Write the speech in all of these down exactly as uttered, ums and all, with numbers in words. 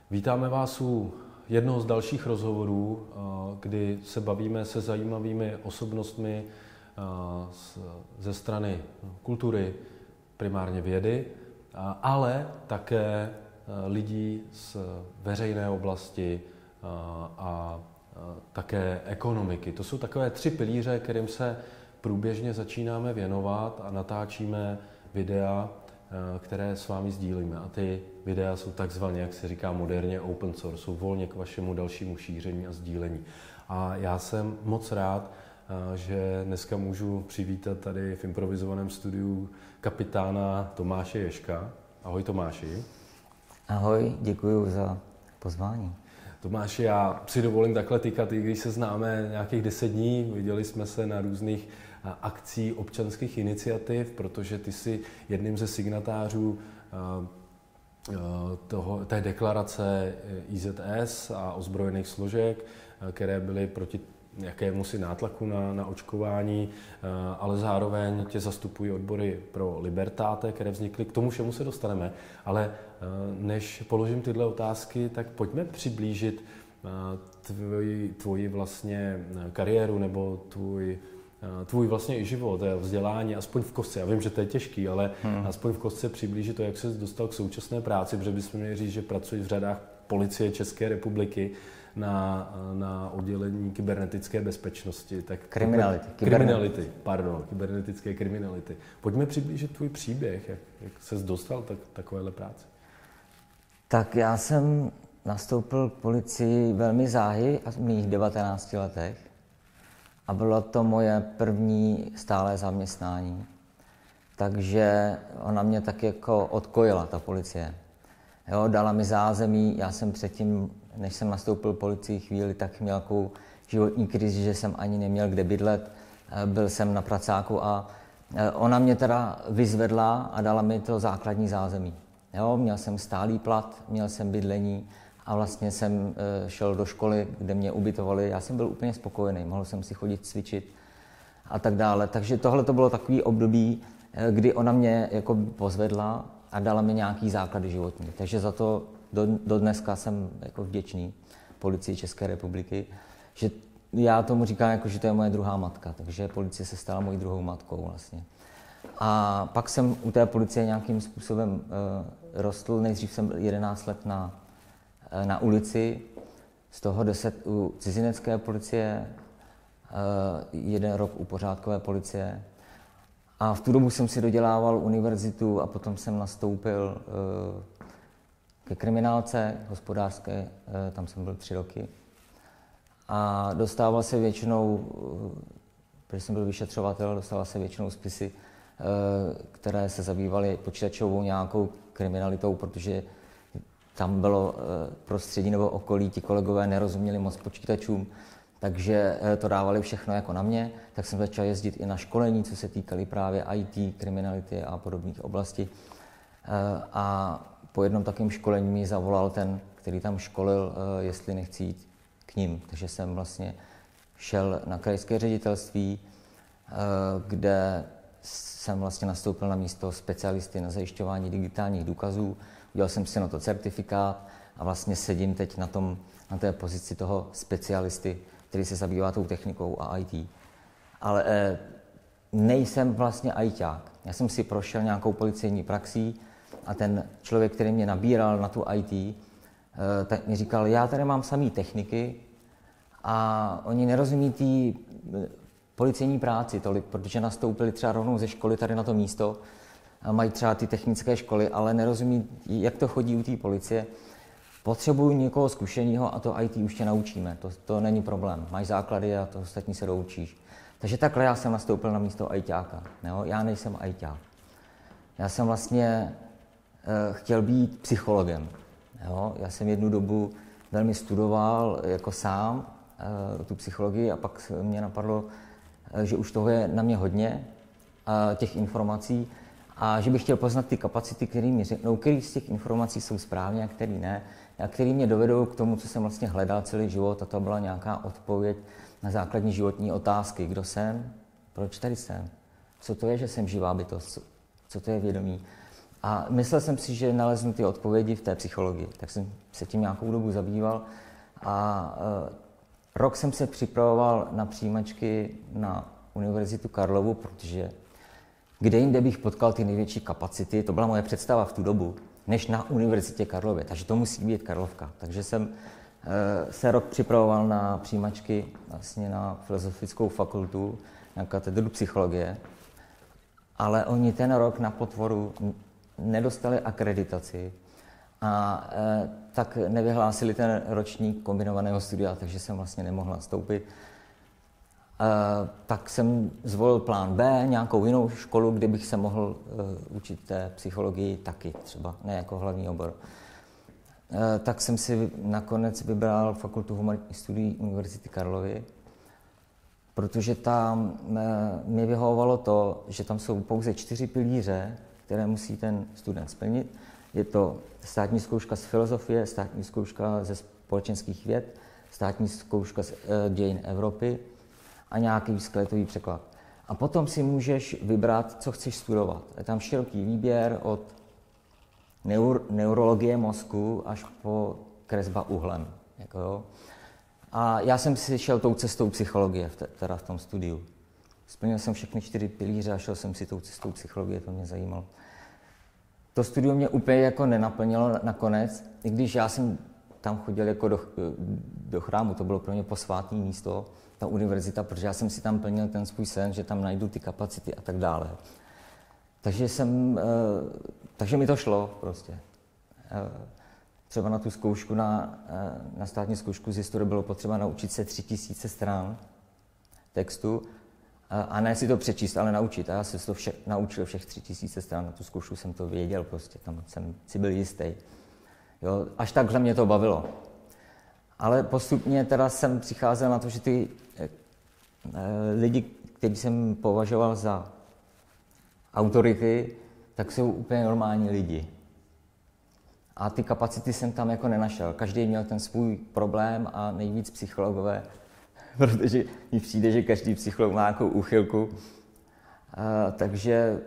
Vítáme vás u jednoho z dalších rozhovorů, kdy se bavíme se zajímavými osobnostmi ze strany kultury, primárně vědy, ale také lidí z veřejné oblasti a také ekonomiky. To jsou takové tři pilíře, kterým se průběžně začínáme věnovat a natáčíme videa, které s vámi sdílíme. A ty videa jsou takzvaně, jak se říká moderně, open source, jsou volně k vašemu dalšímu šíření a sdílení. A já jsem moc rád, že dneska můžu přivítat tady v improvizovaném studiu kapitána Tomáše Ježka. Ahoj Tomáši. Ahoj, děkuji za pozvání. Tomáši, já si dovolím takhle tykat, i když se známe nějakých deset dní, viděli jsme se na různých akcí občanských iniciativ, protože ty jsi jedním ze signatářů toho, té deklarace I Z S a ozbrojených složek, které byly proti jakémusi nátlaku na, na očkování, ale zároveň tě zastupují odbory pro Libertáte, které vznikly. K tomu všemu se dostaneme, ale než položím tyhle otázky, tak pojďme přiblížit tvoji, tvoji vlastně kariéru nebo tvůj, tvůj vlastně i život, vzdělání, aspoň v kostce. Já vím, že to je těžký, ale hmm. aspoň v kostce přiblížit to, jak se dostal k současné práci, protože bychom měli říct, že pracuješ v řadách Policie České republiky na, na oddělení kybernetické bezpečnosti. Tak kriminality. Pojďme, kriminality, pardon, kybernetické kriminality. Pojďme přiblížit tvůj příběh, jak, jak ses dostal tak, takovéhle práci. Tak já jsem nastoupil k policii velmi záhy v mých devatenácti letech a bylo to moje první stálé zaměstnání. Takže ona mě tak jako odkojila, ta policie. Jo, dala mi zázemí, já jsem předtím, než jsem nastoupil policii chvíli, tak měl takovou životní krizi, že jsem ani neměl kde bydlet, byl jsem na pracáku a ona mě teda vyzvedla a dala mi to základní zázemí. Jo, měl jsem stálý plat, měl jsem bydlení a vlastně jsem šel do školy, kde mě ubytovali. Já jsem byl úplně spokojený, mohl jsem si chodit cvičit a tak dále. Takže tohle to bylo takový období, kdy ona mě jako pozvedla a dala mi nějaký základy životní. Takže za to do, do dneska jsem jako vděčný Policii České republiky, že já tomu říkám, jako, že to je moje druhá matka, takže policie se stala mojí druhou matkou vlastně. A pak jsem u té policie nějakým způsobem uh, rostl. Nejdřív jsem byl jedenáct let na, uh, na ulici, z toho deset u cizinecké policie, uh, jeden rok u pořádkové policie. A v tu dobu jsem si dodělával univerzitu a potom jsem nastoupil uh, ke kriminálce hospodářské, uh, tam jsem byl tři roky. A dostával se většinou, uh, protože jsem byl vyšetřovatel, dostával se většinou spisy, které se zabývaly počítačovou nějakou kriminalitou, protože tam bylo prostředí nebo okolí, ti kolegové nerozuměli moc počítačům, takže to dávali všechno jako na mě, tak jsem začal jezdit i na školení, co se týkaly právě I T, kriminality a podobných oblastí. A po jednom takovém školení mi zavolal ten, který tam školil, jestli nechci jít k ním. Takže jsem vlastně šel na krajské ředitelství, kde jsem vlastně nastoupil na místo specialisty na zajišťování digitálních důkazů. Udělal jsem si na to certifikát a vlastně sedím teď na, tom, na té pozici toho specialisty, který se zabývá tou technikou a I T. Ale eh, nejsem vlastně ajťák. Já jsem si prošel nějakou policejní praxí a ten člověk, který mě nabíral na tu I T, eh, tak mi říkal, já tady mám samý techniky a oni nerozumí té policejní práci tolik, protože nastoupili třeba rovnou ze školy tady na to místo, mají třeba ty technické školy, ale nerozumí, jak to chodí u té policie. Potřebuju někoho zkušeného a to I T už tě naučíme, to, to není problém. Máš základy a to ostatní se doučíš. Takže takhle já jsem nastoupil na místo ajťáka. Jo? Já nejsem ajťák. Já jsem vlastně uh, chtěl být psychologem. Jo? Já jsem jednu dobu velmi studoval jako sám uh, tu psychologii a pak mě napadlo, že už toho je na mě hodně, těch informací, a že bych chtěl poznat ty kapacity, které mi řeknou, který z těch informací jsou správně a který ne, a který mě dovedou k tomu, co jsem vlastně hledal celý život, a to byla nějaká odpověď na základní životní otázky. Kdo jsem? Proč tady jsem? Co to je, že jsem živá bytost? Co to je vědomí? A myslel jsem si, že naleznu ty odpovědi v té psychologii. Tak jsem se tím nějakou dobu zabýval a uh, rok jsem se připravoval na přijímačky na Univerzitu Karlovu, protože kde jinde bych potkal ty největší kapacity, to byla moje představa v tu dobu, než na Univerzitě Karlově, takže to musí být Karlovka. Takže jsem uh, se rok připravoval na přijímačky vlastně na Filozofickou fakultu, na katedru psychologie, ale oni ten rok na potvoru nedostali akreditaci a e, tak nevyhlásili ten ročník kombinovaného studia, takže jsem vlastně nemohl nastoupit. E, tak jsem zvolil plán B, nějakou jinou školu, kde bych se mohl e, učit té psychologii taky, třeba ne jako hlavní obor. E, tak jsem si nakonec vybral Fakultu humanitních studií Univerzity Karlovy, protože tam e, mě vyhovovalo to, že tam jsou pouze čtyři pilíře, které musí ten student splnit. Je to státní zkouška z filozofie, státní zkouška ze společenských věd, státní zkouška z e, dějin Evropy a nějaký skeletový překlad. A potom si můžeš vybrat, co chceš studovat. Je tam široký výběr od neur, neurologie mozku až po kresba uhlem. Jako jo. A já jsem si šel tou cestou psychologie, teda v tom studiu. Splnil jsem všechny čtyři pilíře a šel jsem si tou cestou psychologie, to mě zajímalo. To studium mě úplně jako nenaplnilo nakonec, i když já jsem tam chodil jako do, do chrámu, to bylo pro mě posvátné místo, ta univerzita, protože já jsem si tam plnil ten svůj sen, že tam najdu ty kapacity a tak dále. Takže jsem, takže mi to šlo prostě. Třeba na tu zkoušku, na, na státní zkoušku z historie bylo potřeba naučit se tři tisíce stran textu, a ne si to přečíst, ale naučit. A já jsem to vše, naučil všech tři tisíce stran, na tu zkoušku jsem to věděl prostě, tam jsem si byl jistý. Jo, až takhle mě to bavilo. Ale postupně teda jsem přicházel na to, že ty eh, lidi, kteří jsem považoval za autority, tak jsou úplně normální lidi. A ty kapacity jsem tam jako nenašel. Každý měl ten svůj problém a nejvíc psychologové, protože mi přijde, že každý psycholog má nějakou úchylku. A, takže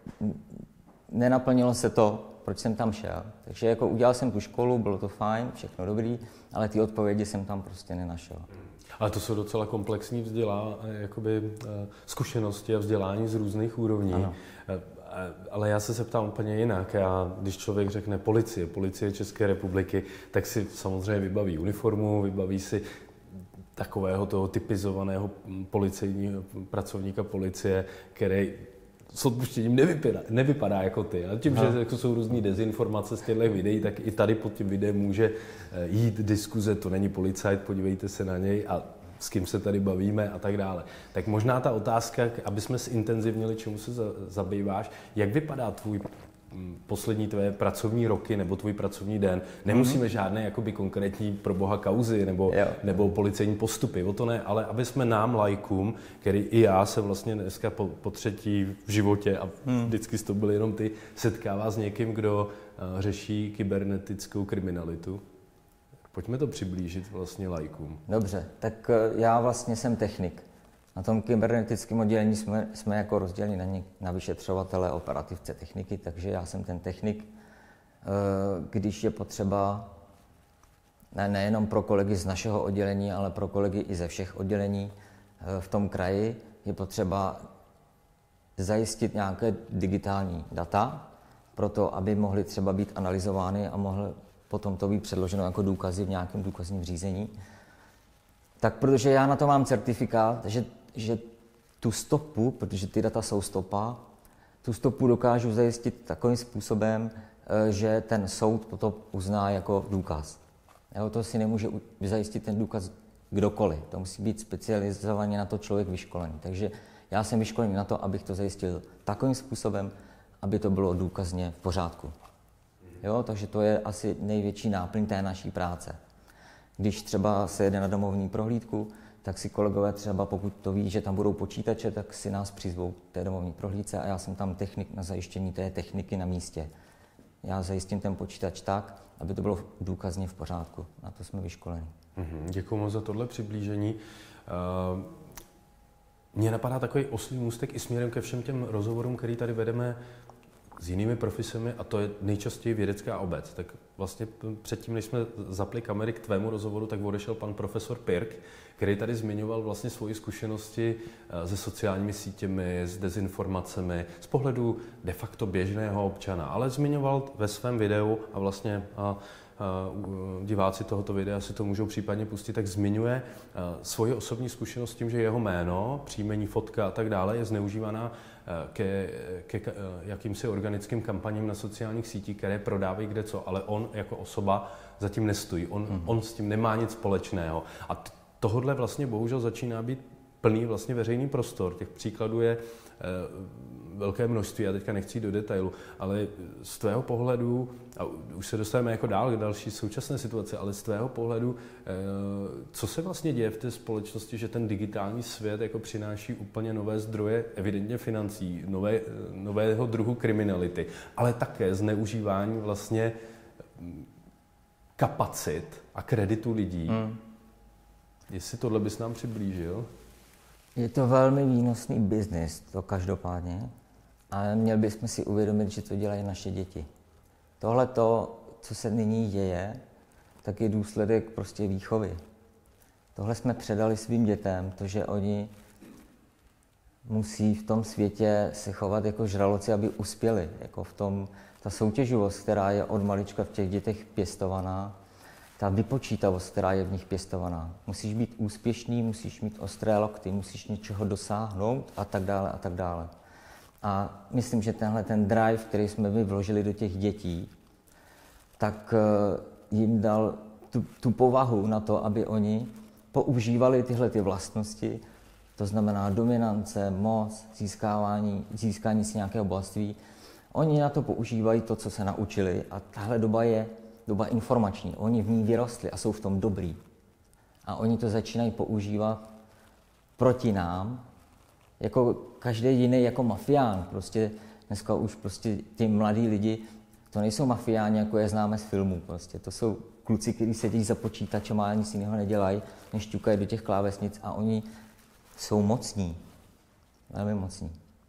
nenaplnilo se to, proč jsem tam šel. Takže jako udělal jsem tu školu, bylo to fajn, všechno dobrý, ale ty odpovědi jsem tam prostě nenašel. Ale to jsou docela komplexní vzdělá, jakoby zkušenosti a vzdělání z různých úrovní. Ano. Ale já se zeptám úplně jinak. Já, když člověk řekne policie, policie České republiky, tak si samozřejmě vybaví uniformu, vybaví si takového toho typizovaného policejního pracovníka policie, který s odpuštěním nevypadá, nevypadá jako ty. A tím, no. že jako jsou různý dezinformace z těchto videí, tak i tady pod tím videem může jít diskuze, to není policajt, podívejte se na něj a s kým se tady bavíme a tak dále. Tak možná ta otázka, aby jsme zintenzivnili, čemu se zabýváš, jak vypadá tvůj poslední tvé pracovní roky nebo tvůj pracovní den. Nemusíme mm-hmm. žádné jakoby konkrétní pro boha kauzy nebo, nebo policejní postupy, o to ne, ale aby jsme nám laikům, který i já se vlastně dneska po, po třetí v životě a mm. vždycky to byl jenom ty, setkává s někým, kdo uh, řeší kybernetickou kriminalitu. Pojďme to přiblížit vlastně laikům. Dobře, tak já vlastně jsem technik. Na tom kybernetickém oddělení jsme, jsme jako rozděleni na, ně, na vyšetřovatele, operativce, techniky, takže já jsem ten technik. Když je potřeba, ne, nejenom pro kolegy z našeho oddělení, ale pro kolegy i ze všech oddělení v tom kraji, je potřeba zajistit nějaké digitální data, pro to, aby mohly třeba být analyzovány a mohly potom to být předloženo jako důkazy v nějakém důkazním řízení. Tak protože já na to mám certifikát, že, že tu stopu, protože ty data jsou stopa, tu stopu dokážu zajistit takovým způsobem, že ten soud potom uzná jako důkaz. Jo, to si nemůže zajistit ten důkaz kdokoliv. To musí být specializovaně na to člověk vyškolený. Takže já jsem vyškolený na to, abych to zajistil takovým způsobem, aby to bylo důkazně v pořádku. Jo, takže to je asi největší náplň té naší práce. Když třeba se jede na domovní prohlídku, tak si kolegové třeba, pokud to ví, že tam budou počítače, tak si nás přizvou k té domovní prohlídce a já jsem tam technik na zajištění té techniky na místě. Já zajistím ten počítač tak, aby to bylo důkazně v pořádku. Na to jsme vyškoleni. Mm-hmm. Děkuji moc za tohle přiblížení. Uh, mně napadá takový oslý můstek i směrem ke všem těm rozhovorům, který tady vedeme s jinými profesemi, a to je nejčastěji vědecká obec. Tak vlastně předtím, než jsme zapli kamery k tvému rozhovoru, tak odešel pan profesor Pirk, který tady zmiňoval vlastně svoji zkušenosti se sociálními sítěmi, s dezinformacemi, z pohledu de facto běžného občana, ale zmiňoval ve svém videu a vlastně a, a, diváci tohoto videa si to můžou případně pustit, tak zmiňuje svoji osobní zkušenost tím, že jeho jméno, příjmení, fotka a tak dále je zneužívaná ke, ke jakýmsi organickým kampaním na sociálních sítích, které prodávají kde co, ale on jako osoba zatím nestojí, on, mm. on s tím nemá nic společného. A t- tohodle vlastně bohužel začíná být plný vlastně veřejný prostor. Těch příkladů je e, velké množství, já teďka nechci jít do detailu, ale z tvého pohledu, a už se dostaneme jako dál k další současné situaci, ale z tvého pohledu, e, co se vlastně děje v té společnosti, že ten digitální svět jako přináší úplně nové zdroje, evidentně financí, nové, nového druhu kriminality, ale také zneužívání vlastně kapacit a kreditu lidí. Hmm. Jestli tohle bys nám přiblížil? Je to velmi výnosný biznis, to každopádně. Ale měli bychom si uvědomit, že to dělají naše děti. Tohle to, co se nyní děje, tak je důsledek prostě výchovy. Tohle jsme předali svým dětem, to, že oni musí v tom světě se chovat jako žraloci, aby uspěli. Jako v tom, ta soutěživost, která je od malička v těch dětech pěstovaná, ta vypočítavost, která je v nich pěstovaná. Musíš být úspěšný, musíš mít ostré lokty, musíš něčeho dosáhnout a tak dále a tak dále. A myslím, že tenhle ten drive, který jsme my vložili do těch dětí, tak jim dal tu, tu povahu na to, aby oni používali tyhle ty vlastnosti, to znamená dominance, moc, získávání, získání si nějakého bohatství. Oni na to používají to, co se naučili, a tahle doba je doba informační. Oni v ní vyrostli a jsou v tom dobrý. A oni to začínají používat proti nám, jako každý jiný, jako mafián. Prostě dneska už prostě ty mladí lidi, to nejsou mafiáni, jako je známe z filmů. Prostě. To jsou kluci, kteří sedí za počítačem a nic jiného nedělají, než ťukají do těch klávesnic, a oni jsou mocní. Velmi mocní.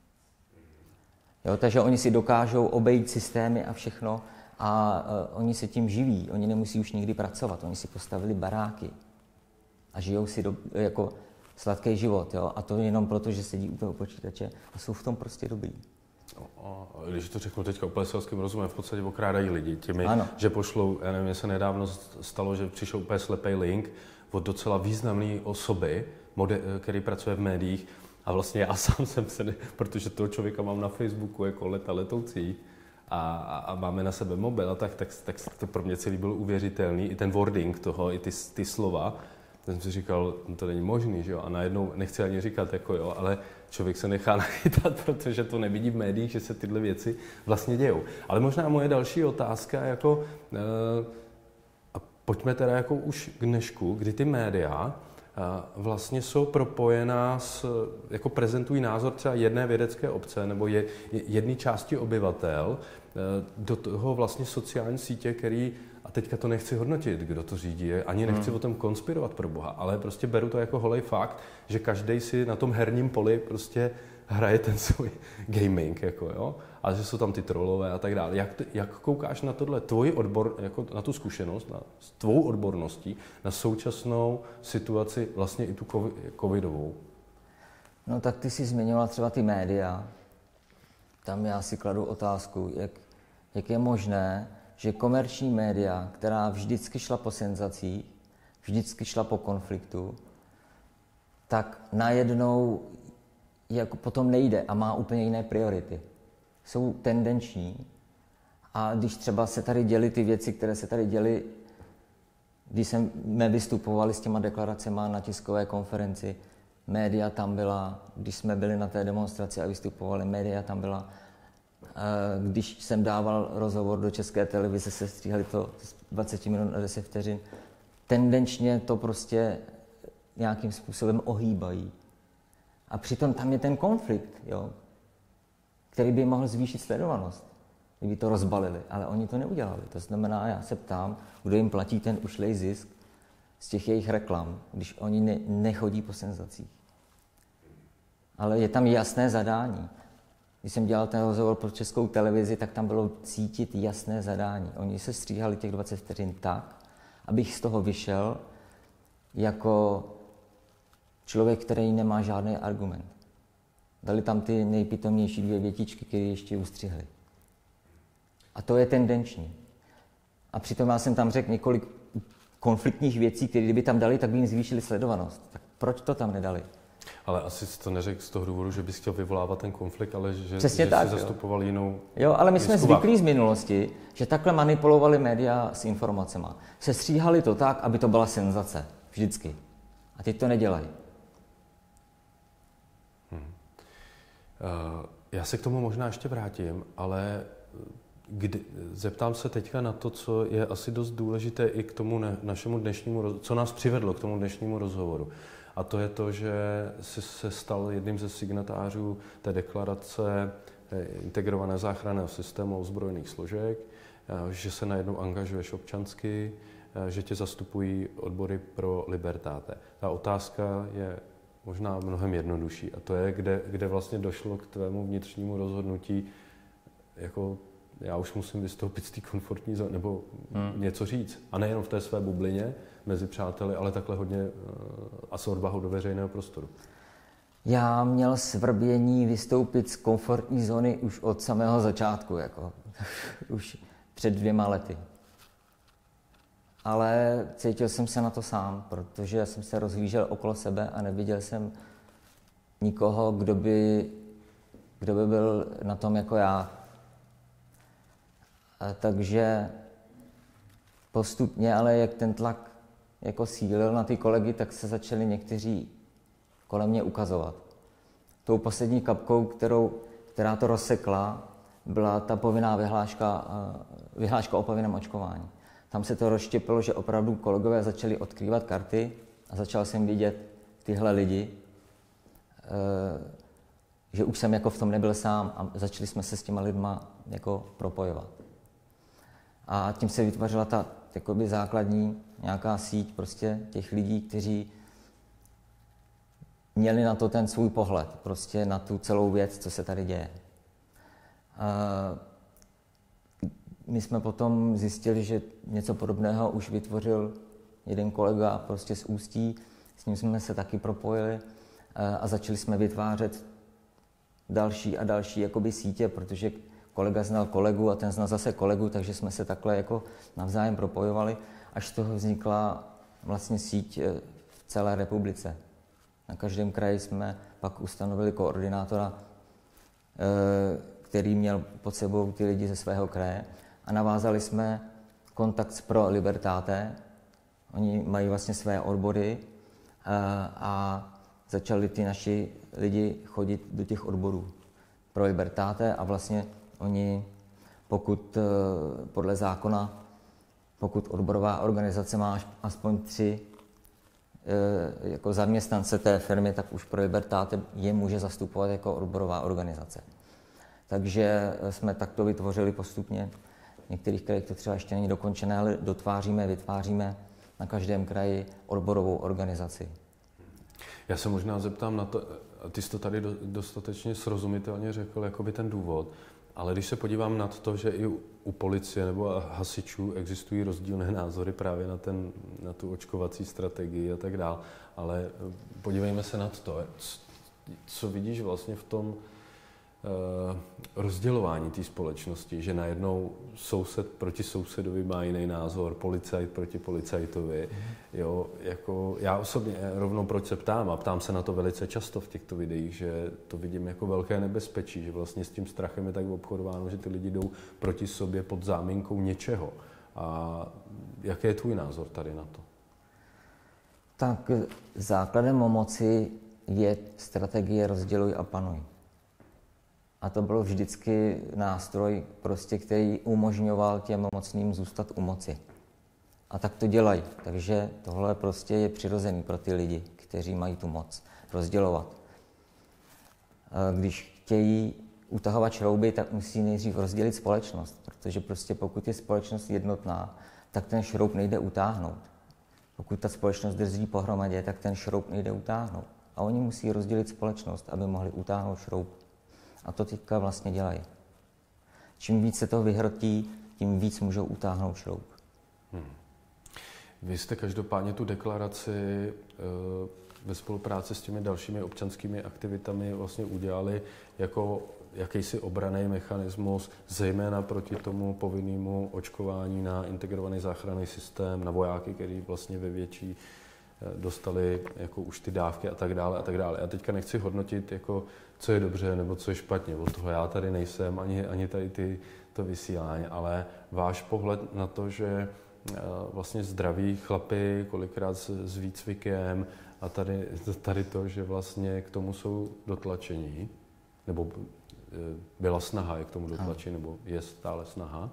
Jo, takže oni si dokážou obejít systémy a všechno, a uh, oni se tím živí. Oni nemusí už nikdy pracovat. Oni si postavili baráky a žijou si do, jako sladký život. Jo? A to jenom proto, že sedí u toho počítače a jsou v tom prostě dobrý. A když to řeknu teďka úplně selským rozumem, v podstatě okrádají lidi těmi, ano. že pošlou, já nevím, se nedávno stalo, že přišel úplně slepý link od docela významné osoby, mode, který pracuje v médiích, a vlastně já sám jsem se, protože toho člověka mám na Facebooku jako leta letoucí, A, a máme na sebe mobil, a tak, tak, tak to pro mě celý byl uvěřitelný. I ten wording toho, i ty, ty slova. Jsem si říkal, no to není možný, že jo? A najednou, nechci ani říkat, jako jo, ale člověk se nechá nachytat, protože to nevidí v médiích, že se tyhle věci vlastně dějou. Ale možná moje další otázka, jako, e, a pojďme teda jako už k dnešku, kdy ty média vlastně jsou propojená s, jako prezentují názor třeba jedné vědecké obce nebo je, jedné části obyvatel do toho vlastně sociální sítě, který, a teďka to nechci hodnotit, kdo to řídí, ani nechci hmm. o tom konspirovat pro boha, ale prostě beru to jako holej fakt, že každej si na tom herním poli prostě hraje ten svůj gaming, jako jo, a že jsou tam ty trollové a tak dále. Jak, jak koukáš na tohle, tvoji odbor, jako na tu zkušenost, na tvou odborností, na současnou situaci, vlastně i tu covidovou? No tak ty jsi zmiňoval třeba ty média. Tam já si kladu otázku, jak, jak je možné, že komerční média, která vždycky šla po senzacích, vždycky šla po konfliktu, tak najednou jako potom nejde a má úplně jiné priority. Jsou tendenční, a když třeba se tady děly ty věci, které se tady děly, když jsme vystupovali s těma deklaracemi na tiskové konferenci, média tam byla, když jsme byli na té demonstraci a vystupovali, média tam byla. Když jsem dával rozhovor do České televize, se stříhali to dvacet minut na deset vteřin. Tendenčně to prostě nějakým způsobem ohýbají. A přitom tam je ten konflikt, jo, který by mohl zvýšit sledovanost, kdyby to rozbalili, ale oni to neudělali. To znamená, já se ptám, kdo jim platí ten ušlej zisk z těch jejich reklam, když oni ne, nechodí po senzacích. Ale je tam jasné zadání. Když jsem dělal ten rozhovor pro Českou televizi, tak tam bylo cítit jasné zadání. Oni se stříhali těch dvacet vteřin tak, abych z toho vyšel jako člověk, který nemá žádný argument. Dali tam ty nejpitomnější dvě větičky, které ještě ustřihli. A to je tendenční. A přitom já jsem tam řekl několik konfliktních věcí, které kdyby tam dali, tak by jim zvýšili sledovanost. Tak proč to tam nedali? Ale asi jsi to neřekl z toho důvodu, že bys chtěl vyvolávat ten konflikt, ale že, Přesně že tak, jsi zastupoval jo. jinou... Jo, ale my jsme zvyklí zvyklí z minulosti, že takhle manipulovali média s informacemi. Se stříhali to tak, aby to byla senzace. Vždycky. A teď to nedělají. Hmm. Uh, já se k tomu možná ještě vrátím, ale kdy, zeptám se teďka na to, co je asi dost důležité i k tomu ne, našemu dnešnímu, co nás přivedlo k tomu dnešnímu rozhovoru. A to je to, že jsi se stal jedním ze signatářů té deklarace integrované záchranného systému ozbrojených složek, že se najednou angažuješ občansky, že tě zastupují odbory pro Libertáte. Ta otázka je možná mnohem jednodušší a to je, kde, kde vlastně došlo k tvému vnitřnímu rozhodnutí, jako já už musím vystoupit z té komfortní zóny, nebo hmm. něco říct. A nejenom v té své bublině mezi přáteli, ale takhle hodně a s odvahou do veřejného prostoru. Já měl svrbění vystoupit z komfortní zóny už od samého začátku, jako už před dvěma lety. Ale cítil jsem se na to sám, protože jsem se rozhlížel okolo sebe a neviděl jsem nikoho, kdo by, kdo by byl na tom jako já. A takže postupně, ale jak ten tlak jako sílil na ty kolegy, tak se začali někteří kolem mě ukazovat. Tou poslední kapkou, kterou, která to rozsekla, byla ta povinná vyhláška, vyhláška o povinném očkování. Tam se to rozštěpilo, že opravdu kolegové začali odkrývat karty a začal jsem vidět tyhle lidi, že už jsem jako v tom nebyl sám a začali jsme se s těma lidma jako propojovat. A tím se vytvořila ta jakoby základní nějaká síť prostě těch lidí, kteří měli na to ten svůj pohled, prostě na tu celou věc, co se tady děje. A my jsme potom zjistili, že něco podobného už vytvořil jeden kolega prostě z Ústí, s ním jsme se taky propojili a začali jsme vytvářet další a další jakoby sítě, protože kolega znal kolegu a ten znal zase kolegu, takže jsme se takhle jako navzájem propojovali, až z toho vznikla vlastně síť v celé republice. Na každém kraji jsme pak ustanovili koordinátora, který měl pod sebou ty lidi ze svého kraje a navázali jsme kontakt s Pro Libertáte. Oni mají vlastně své odbory a začali ty naši lidi chodit do těch odborů Pro Libertáte a vlastně oni, pokud podle zákona, pokud odborová organizace má aspoň tři jako zaměstnance té firmy, tak už Pro Libertáte je může zastupovat jako odborová organizace. Takže jsme takto vytvořili postupně. V některých krajích to třeba ještě není dokončené, ale dotváříme, vytváříme na každém kraji odborovou organizaci. Já se možná zeptám na to, ty jsi to tady dostatečně srozumitelně řekl, jakoby ten důvod, ale když se podívám na to, že i u policie nebo hasičů existují rozdílné názory právě na, ten, na tu očkovací strategii a tak dále, ale podívejme se na to, co vidíš vlastně v tom uh, rozdělování té společnosti, že najednou soused proti sousedovi má jiný názor, policajt proti policajtovi. Jo, jako já osobně rovnou proč se ptám a ptám se na to velice často v těchto videích, že to vidím jako velké nebezpečí, že vlastně s tím strachem je tak obchodováno, že ty lidi jdou proti sobě pod záminkou něčeho. A jaký je tvůj názor tady na to? Tak základem moci je strategie rozděluj a panuj. A to byl vždycky nástroj, prostě, který umožňoval těm mocným zůstat u moci. A tak to dělají. Takže tohle prostě je přirozený pro ty lidi, kteří mají tu moc rozdělovat. Když chtějí utahovat šrouby, tak musí nejdřív rozdělit společnost, protože prostě pokud je společnost jednotná, tak ten šroub nejde utáhnout. Pokud ta společnost drží pohromadě, tak ten šroub nejde utáhnout. A oni musí rozdělit společnost, aby mohli utáhnout šroub. A to teďka vlastně dělají. Čím víc se toho vyhrotí, tím víc můžou utáhnout šroub. Hmm. Vy jste každopádně tu deklaraci e, ve spolupráci s těmi dalšími občanskými aktivitami vlastně udělali jako jakýsi obranný mechanismus, zejména proti tomu povinnému očkování na integrovaný záchranný systém, na vojáky, který vlastně ve větší dostali jako už ty dávky a tak dále a tak dále. Já teďka nechci hodnotit, jako, co je dobře nebo co je špatně, od toho já tady nejsem, ani, ani tady ty, to vysílání, ale váš pohled na to, že vlastně zdraví chlapy, kolikrát s, s výcvikem a tady, tady to, že vlastně k tomu jsou dotlačení, nebo byla snaha je k tomu dotlačit, nebo je stále snaha?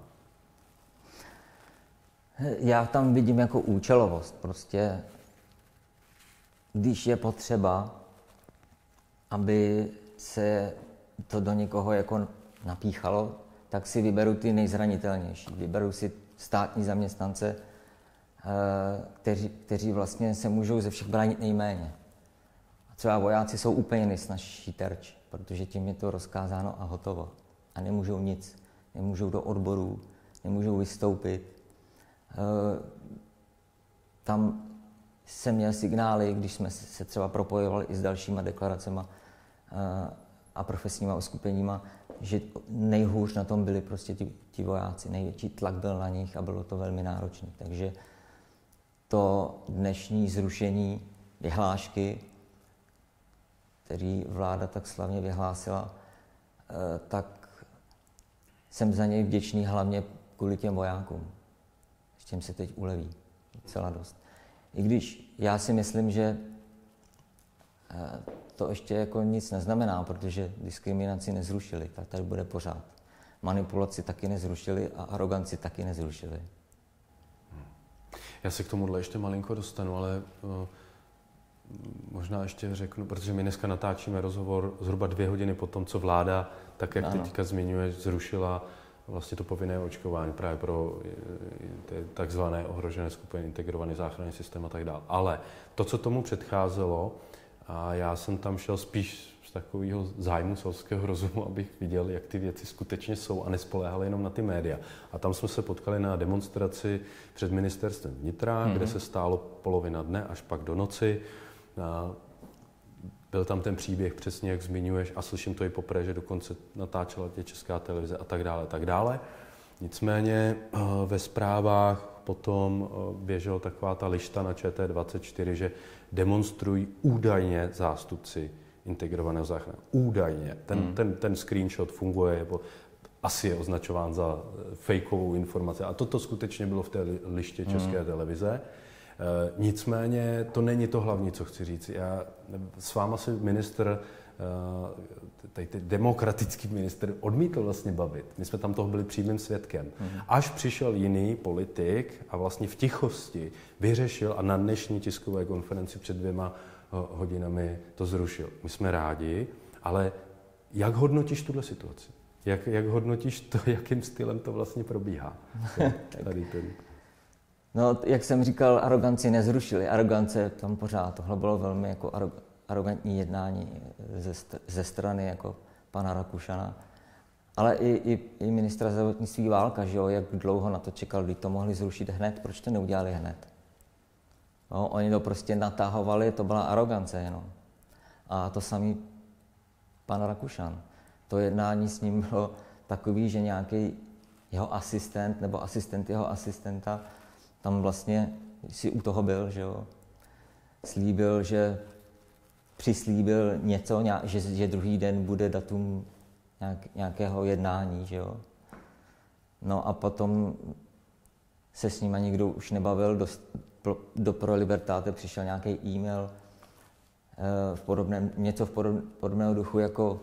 Já tam vidím jako účelovost. Prostě, když je potřeba, aby se to do někoho jako napíchalo, tak si vyberu ty nejzranitelnější. Vyberu si státní zaměstnance, kteří, kteří vlastně se můžou ze všech bránit nejméně. A třeba vojáci jsou úplně nejsnažší terč, protože tím je to rozkázáno a hotovo. A nemůžou nic. Nemůžou do odborů, nemůžou vystoupit. Tam jsem měl signály, když jsme se třeba propojovali i s dalšíma deklaracema a profesníma uskupeníma, že nejhůř na tom byli prostě ti, ti vojáci. Největší tlak byl na nich a bylo to velmi náročné. Takže to dnešní zrušení vyhlášky, který vláda tak slavně vyhlásila, tak jsem za něj vděčný hlavně kvůli těm vojákům. S tím se teď uleví docela dost. I když já si myslím, že to ještě jako nic neznamená, protože diskriminaci nezrušili, tak tady bude pořád. Manipulaci taky nezrušili a aroganci taky nezrušili. Já se k tomuhle ještě malinko dostanu, ale uh, možná ještě řeknu, protože my dneska natáčíme rozhovor zhruba dvě hodiny po tom, co vláda, tak jak ano. teďka zmiňuješ, zrušila vlastně to povinné očkování právě pro takzvané ohrožené skupiny, integrovaný záchranný systém a tak dále. Ale to, co tomu předcházelo, a já jsem tam šel spíš z takového zájmu selského rozumu, abych viděl, jak ty věci skutečně jsou a nespoléhal jenom na ty média. A tam jsme se potkali na demonstraci před ministerstvem vnitra, mm-hmm. kde se stálo polovina dne až pak do noci. A byl tam ten příběh přesně, jak zmiňuješ, a slyším to i poprvé, že dokonce natáčela tě Česká televize a tak dále, a tak dále. Nicméně ve zprávách potom běžela taková ta lišta na Č T dvacet čtyři, že demonstrují údajně zástupci integrovaného záchrany. Údajně. Ten, hmm. ten, ten screenshot funguje, nebo asi je označován za fejkovou informaci. A toto skutečně bylo v té liště České hmm. televize. E, nicméně to není to hlavní, co chci říct. Já s váma se ministr, tady ten demokratický ministr, odmítl vlastně bavit. My jsme tam toho byli přímým svědkem. Hmm. Až přišel jiný politik a vlastně v tichosti vyřešil a na dnešní tiskové konferenci před dvěma hodinami to zrušil. My jsme rádi, ale jak hodnotíš tuhle situaci? Jak, jak hodnotíš to, jakým stylem to vlastně probíhá? Tady ten. No, jak jsem říkal, aroganci nezrušili. Arogance tam pořád. Tohle bylo velmi jako arogantní jednání ze, ze strany jako pana Rakušana. Ale i, i, i ministra zdravotnictví Válka, že jo, jak dlouho na to čekal, kdy to mohli zrušit hned, proč to neudělali hned? No, oni to prostě natahovali, to byla arogance jenom. A to samý pan Rakušan. To jednání s ním bylo takový, že nějaký jeho asistent nebo asistent jeho asistenta tam vlastně si u toho byl, že jo. Slíbil, že přislíbil něco, že, že druhý den bude datum nějak, nějakého jednání, že jo. No a potom se s ním nikdo už nebavil, do, do Pro Libertate přišel nějaký e-mail v podobném, něco v podobného duchu jako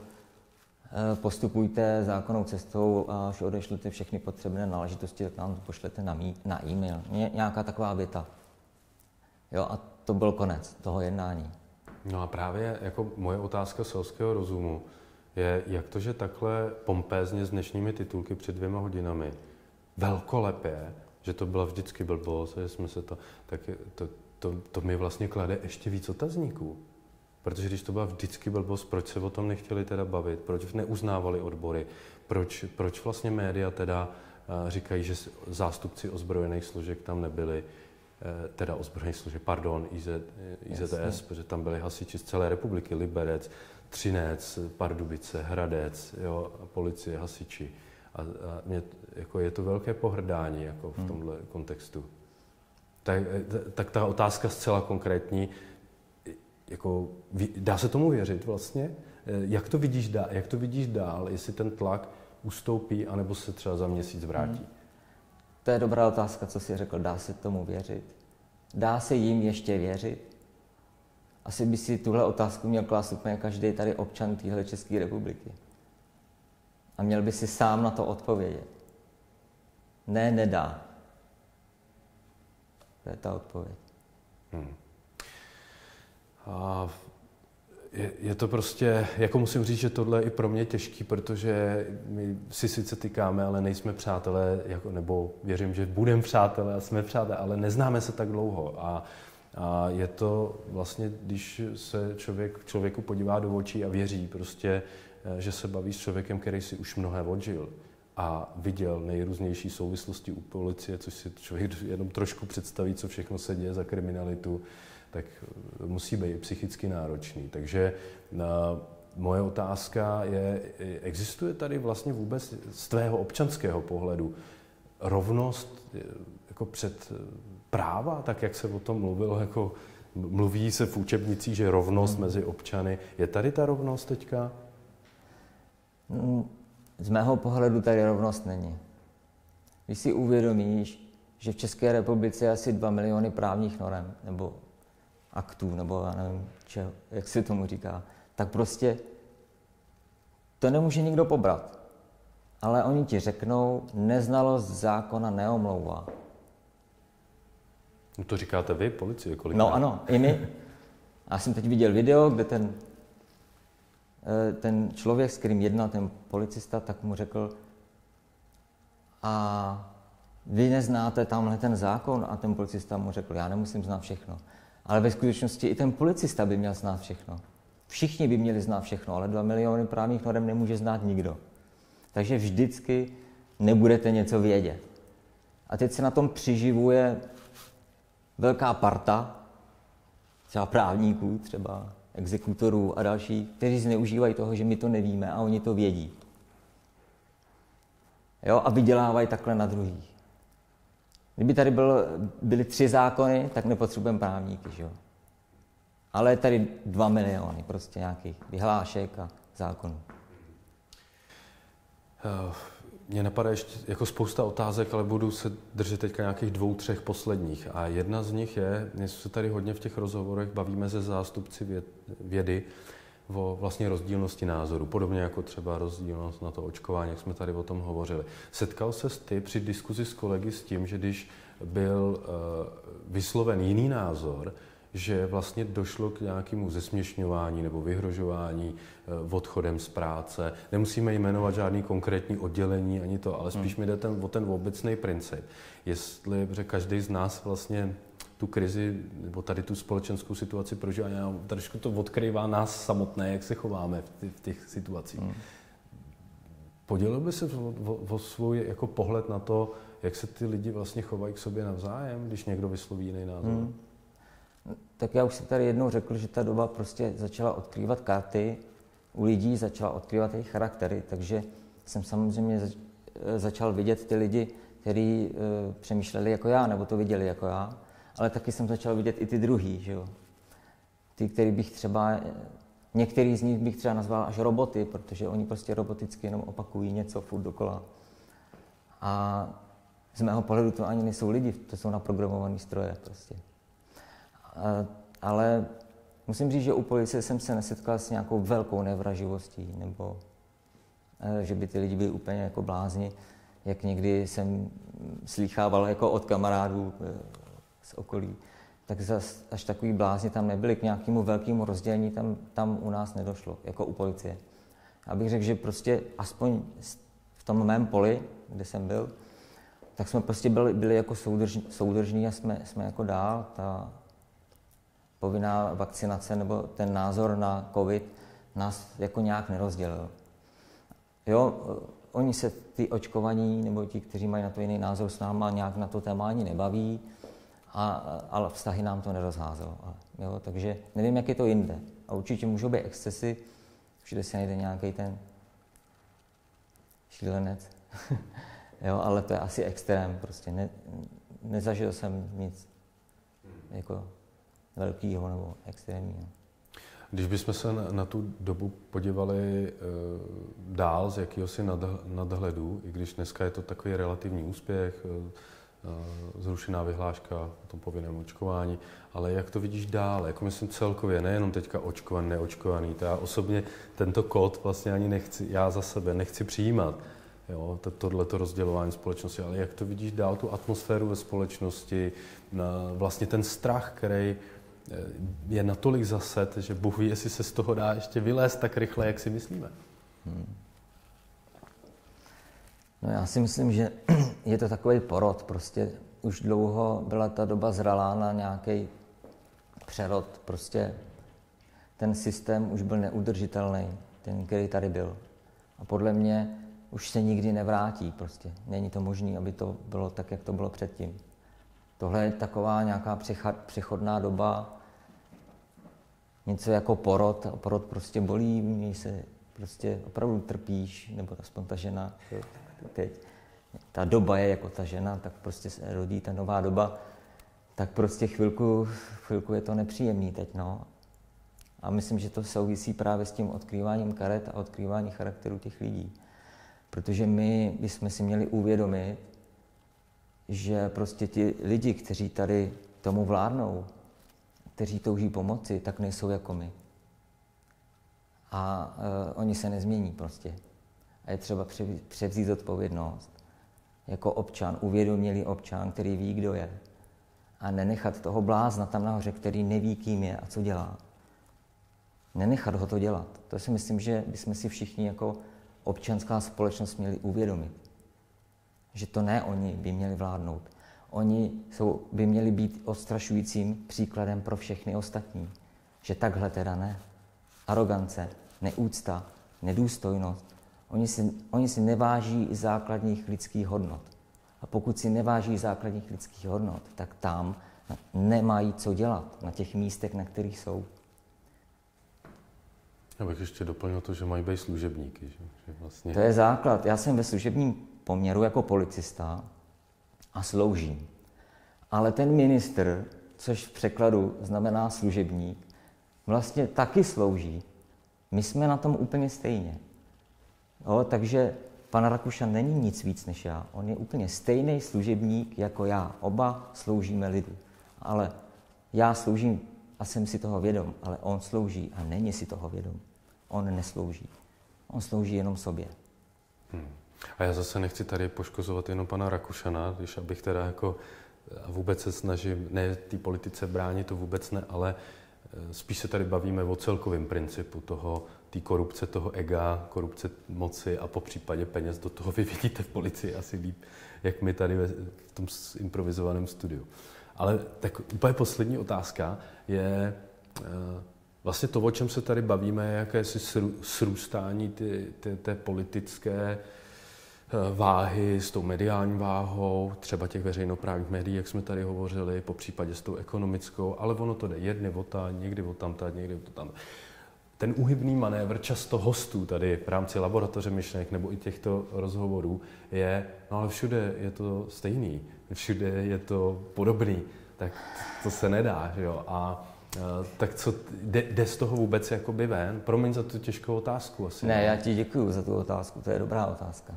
postupujte zákonnou cestou a až odešlete všechny potřebné náležitosti, tak nám to pošlete na, mý, na e-mail. Ně, nějaká taková věta. Jo, a to byl konec toho jednání. No a právě jako moje otázka selského rozumu je, jak to, že takhle pompézně s dnešními titulky před dvěma hodinami, velkolepě, že to byla vždycky blbost, že jsme se to, tak to, to, to mi vlastně klade ještě víc otazníků. Protože když to byla vždycky blbost, proč se o tom nechtěli teda bavit, proč neuznávali odbory, proč, proč vlastně média teda uh, říkají, že zástupci ozbrojených složek tam nebyli, uh, teda ozbrojených složek, pardon, I Z, I Z T S, protože tam byli hasiči z celé republiky, Liberec, Třinec, Pardubice, Hradec, jo, policie, hasiči. A, a mě, jako je to velké pohrdání jako v tomhle hmm. kontextu. Tak, tak ta otázka zcela konkrétní, jako, dá se tomu věřit vlastně? Jak to vidíš dál, jak to vidíš dál, jestli ten tlak ustoupí, anebo se třeba za měsíc vrátí? Hmm. To je dobrá otázka, co jsi řekl, dá se tomu věřit? Dá se jim ještě věřit? Asi by si tuhle otázku měl klást úplně každý tady občan téhle České republiky. A měl by si sám na to odpovědět. Ne, nedá. To je ta odpověď. Hmm. A je, je to prostě, jako musím říct, že tohle je i pro mě těžký, protože my si sice tykáme, ale nejsme přátelé, jako, nebo věřím, že budeme přátelé a jsme přátelé, ale neznáme se tak dlouho. A, a je to vlastně, když se člověk člověku podívá do očí a věří prostě, že se baví s člověkem, který si už mnohé odžil a viděl nejrůznější souvislosti u policie, což si člověk jenom trošku představí, co všechno se děje za kriminalitu, tak musí být psychicky náročný. Takže moje otázka je, existuje tady vlastně vůbec z tvého občanského pohledu rovnost jako před práva, tak jak se o tom mluvilo, jako mluví se v učebnicích, že rovnost hmm. mezi občany. Je tady ta rovnost teďka? Z mého pohledu tady rovnost není. Když si uvědomíš, že v České republice je asi dva miliony právních norem, nebo aktů, nebo já nevím, čeho, jak se tomu říká, tak prostě to nemůže nikdo pobrat. Ale oni ti řeknou, neznalost zákona neomlouvá. No to říkáte vy, policie, kolik? No ano, i my. Já jsem teď viděl video, kde ten, ten člověk, s kterým jednal ten policista, tak mu řekl, a vy neznáte tamhle ten zákon? A ten policista mu řekl, já nemusím znát všechno. Ale ve skutečnosti i ten policista by měl znát všechno. Všichni by měli znát všechno, ale dva miliony právních norem nemůže znát nikdo. Takže vždycky nebudete něco vědět. A teď se na tom přiživuje velká parta, třeba právníků, třeba exekutorů a další, kteří zneužívají toho, že my to nevíme a oni to vědí. Jo? A vydělávají takhle na druhých. Kdyby tady byl, byly tři zákony, tak nepotřebujeme právníky, že jo? Ale tady dva miliony prostě nějakých vyhlášek a zákonů. Mně napadá ještě jako spousta otázek, ale budu se držet teďka nějakých dvou, třech posledních. A jedna z nich je, my se tady hodně v těch rozhovorech bavíme se zástupci vědy o vlastně rozdílnosti názoru, podobně jako třeba rozdílnost na to očkování, jak jsme tady o tom hovořili. Setkal ses ty při diskuzi s kolegy s tím, že když byl uh, vysloven jiný názor, že vlastně došlo k nějakému zesměšňování nebo vyhrožování uh, odchodem z práce. Nemusíme jmenovat žádný konkrétní oddělení ani to, ale spíš hmm. mi jde ten, o ten obecný princip. Jestli, protože každý z nás vlastně tu krizi, nebo tady tu společenskou situaci prožívá, trošku to odkrývá nás samotné, jak se chováme v těch, v těch situacích. Hmm. Podělil by se o, o, o svůj jako pohled na to, jak se ty lidi vlastně chovají k sobě navzájem, když někdo vysloví jiný názor? Hmm. Tak já už jsem tady jednou řekl, že ta doba prostě začala odkrývat karty u lidí, začala odkrývat jejich charaktery, takže jsem samozřejmě zač- začal vidět ty lidi, kteří e, přemýšleli jako já, nebo to viděli jako já, ale taky jsem začal vidět i ty druhý, že jo. Ty, který bych třeba, některý z nich bych třeba nazval až roboty, protože oni prostě roboticky jenom opakují něco furt dokola. A z mého pohledu to ani nejsou lidi, to jsou naprogramované stroje prostě. A, ale musím říct, že u policie jsem se nesetkal s nějakou velkou nevraživostí, nebo že by ty lidi byli úplně jako blázni, jak někdy jsem slýchával jako od kamarádů z okolí. Tak zas až takový blázni tam nebyli, k nějakému velkému rozdělení tam, tam u nás nedošlo, jako u policie. Já bych řekl, že prostě aspoň v tom mém poli, kde jsem byl, tak jsme prostě byli, byli jako soudrž, soudržní a jsme, jsme jako dál. Ta, povinná vakcinace nebo ten názor na covid nás jako nějak nerozdělil. Jo, oni se ty očkovaní nebo ti, kteří mají na to jiný názor s náma, nějak na to téma ani nebaví, a, ale vztahy nám to nerozházelo. Jo, takže nevím, jak je to jinde. A určitě můžou být excesy, všude se najde nějaký ten šílenec. Jo, ale to je asi extrém, prostě ne, nezažil jsem nic jako velkého nebo extrémního. Když bychom se na, na tu dobu podívali e, dál z jakýhosi nad, nadhledu, i když dneska je to takový relativní úspěch, e, e, zrušená vyhláška o tom povinném očkování, ale jak to vidíš dál, jako myslím celkově, nejenom teďka očkovaný, neočkovaný, to já osobně tento kód vlastně ani nechci, já za sebe nechci přijímat, jo, tohleto rozdělování společnosti, ale jak to vidíš dál, tu atmosféru ve společnosti, na vlastně ten strach, který je natolik zased, že Bůh ví, jestli se z toho dá ještě vylézt tak rychle, jak si myslíme. Hmm. No já si myslím, že je to takový porod. Prostě už dlouho byla ta doba zralá na nějaký přerod. Prostě ten systém už byl neudržitelný, ten, který tady byl. A podle mě už se nikdy nevrátí. Prostě není to možné, aby to bylo tak, jak to bylo předtím. Tohle je taková nějaká přechodná doba, něco jako porod, a porod prostě bolí, měj se, prostě opravdu trpíš, nebo aspoň ta žena, teď, ta doba je jako ta žena, tak prostě se rodí ta nová doba, tak prostě chvilku, chvilku je to nepříjemný teď, no. A myslím, že to souvisí právě s tím odkrýváním karet a odkrývání charakteru těch lidí. Protože my bychom si měli uvědomit, že prostě ti lidi, kteří tady tomu vládnou, kteří touží pomoci, tak nejsou jako my. A uh, oni se nezmění prostě. A je třeba převzít odpovědnost jako občan, uvědomělý občan, který ví, kdo je. A nenechat toho blázna tam nahoře, který neví, kým je a co dělá. Nenechat ho to dělat. To si myslím, že bychom si všichni jako občanská společnost měli uvědomit. Že to ne oni by měli vládnout. Oni jsou, by měli být odstrašujícím příkladem pro všechny ostatní. Že takhle teda ne. Arogance, neúcta, nedůstojnost. Oni si, oni si neváží základních lidských hodnot. A pokud si neváží základních lidských hodnot, tak tam nemají co dělat na těch místech, na kterých jsou. Já bych ještě doplnil to, že mají být služebníky. Že? Že vlastně... To je základ. Já jsem ve služebním poměru jako policista a sloužím. Ale ten ministr, což v překladu znamená služebník, vlastně taky slouží. My jsme na tom úplně stejně. Jo, takže pan Rakušan není nic víc než já. On je úplně stejný služebník jako já. Oba sloužíme lidu. Ale já sloužím a jsem si toho vědom, ale on slouží a není si toho vědom. On neslouží. On slouží jenom sobě. Hmm. A já zase nechci tady poškozovat jenom pana Rakušana, když abych teda jako, a vůbec se snažím, ne té politice bránit, to vůbec ne, ale spíš se tady bavíme o celkovém principu toho, té korupce, toho ega, korupce moci a po případě peněz. Do toho vy vidíte v policii asi líp, jak my tady v tom improvizovaném studiu. Ale tak úplně poslední otázka je vlastně to, o čem se tady bavíme, je jakési srůstání ty, ty, té politické váhy s tou mediální váhou, třeba těch veřejnoprávních médií, jak jsme tady hovořili, po případě s tou ekonomickou, ale ono to jde jedny o ta, někdy o tamta, někdy o tam. Ten úhybný manévr často hostů tady v rámci laboratoře myšlenek nebo i těchto rozhovorů je, no ale všude je to stejný, všude je to podobný, tak to se nedá, že jo. A tak co, jde, jde z toho vůbec jakoby ven? Promiň za tu těžkou otázku asi. Ne, já ti děkuju za tu otázku, to je dobrá otázka.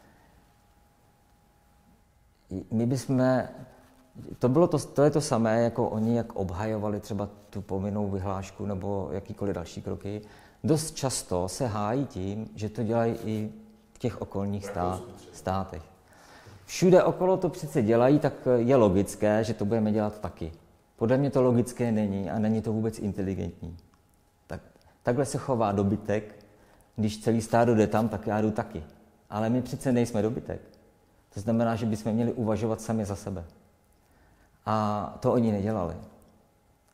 My bychom, to, bylo to, to je to samé, jako oni, jak obhajovali třeba tu povinnou vyhlášku nebo jakýkoliv další kroky. Dost často se hájí tím, že to dělají i v těch okolních stát, státech. Všude okolo to přece dělají, tak je logické, že to budeme dělat taky. Podle mě to logické není a není to vůbec inteligentní. Tak, takhle se chová dobytek, když celý stádo jde tam, tak já jdu taky. Ale my přece nejsme dobytek. To znamená, že bychom měli uvažovat sami za sebe. A to oni nedělali.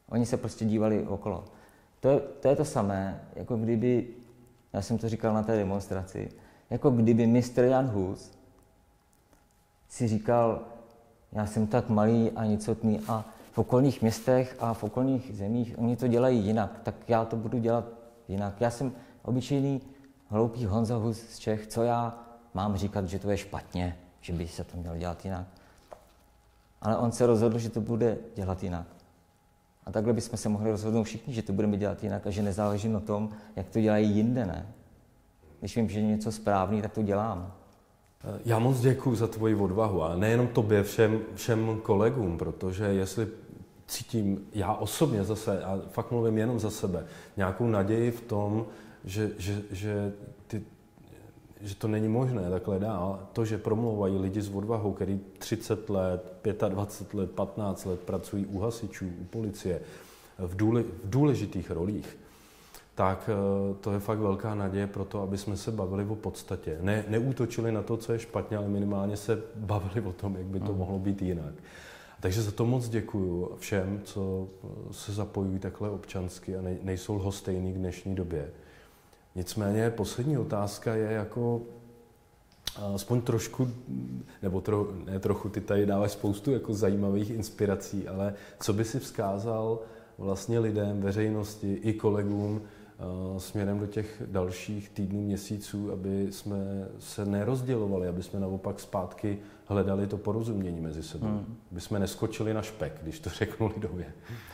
Oni se prostě dívali okolo. To je, to je to samé, jako kdyby, já jsem to říkal na té demonstraci, jako kdyby mistr Jan Hus si říkal, já jsem tak malý a nicotný a v okolních městech a v okolních zemích oni to dělají jinak, tak já to budu dělat jinak. Já jsem obyčejný hloupý Honza Hus z Čech, co já mám říkat, že to je špatně, že by se to mělo dělat jinak. Ale on se rozhodl, že to bude dělat jinak. A takhle bychom se mohli rozhodnout všichni, že to budeme dělat jinak a že nezáleží na tom, jak to dělají jinde, ne? Když vím, že je něco správný, tak to dělám. Já moc děkuju za tvoji odvahu a nejenom tobě, všem, všem kolegům, protože jestli cítím já osobně zase, a fakt mluvím jenom za sebe, nějakou naději v tom, že, že, že, ty, že to není možné takhle dál. To, že promlouvají lidi s odvahou, který třicet let, dvacet pět let, patnáct let pracují u hasičů, u policie, v, důle, v důležitých rolích, tak to je fakt velká naděje pro to, aby jsme se bavili o podstatě. Ne, neútočili na to, co je špatně, ale minimálně se bavili o tom, jak by to mohlo být jinak. Takže za to moc děkuju všem, co se zapojují takhle občansky a nejsou lhostejní k dnešní době. Nicméně poslední otázka je jako aspoň trošku, nebo tro, ne trochu, ty tady dáváš spoustu jako zajímavých inspirací, ale co by si vzkázal vlastně lidem, veřejnosti i kolegům směrem do těch dalších týdnů, měsíců, aby jsme se nerozdělovali, aby jsme naopak zpátky hledali to porozumění mezi sebou. Hmm. Aby jsme neskočili na špek, když to řeknu lidově.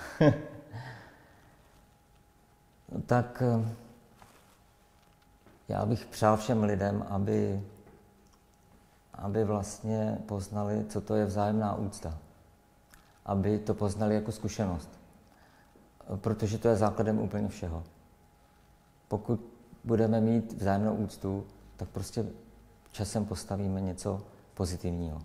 Tak já bych přál všem lidem, aby, aby vlastně poznali, co to je vzájemná úcta. Aby to poznali jako zkušenost. Protože to je základem úplně všeho. Pokud budeme mít vzájemnou úctu, tak prostě časem postavíme něco pozitivního.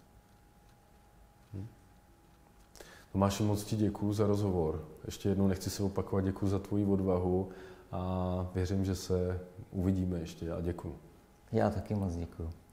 Tomáši, moc ti děkuju za rozhovor. Ještě jednou nechci se opakovat, děkuju za tvoji odvahu a věřím, že se uvidíme ještě a děkuju. Já taky moc děkuju.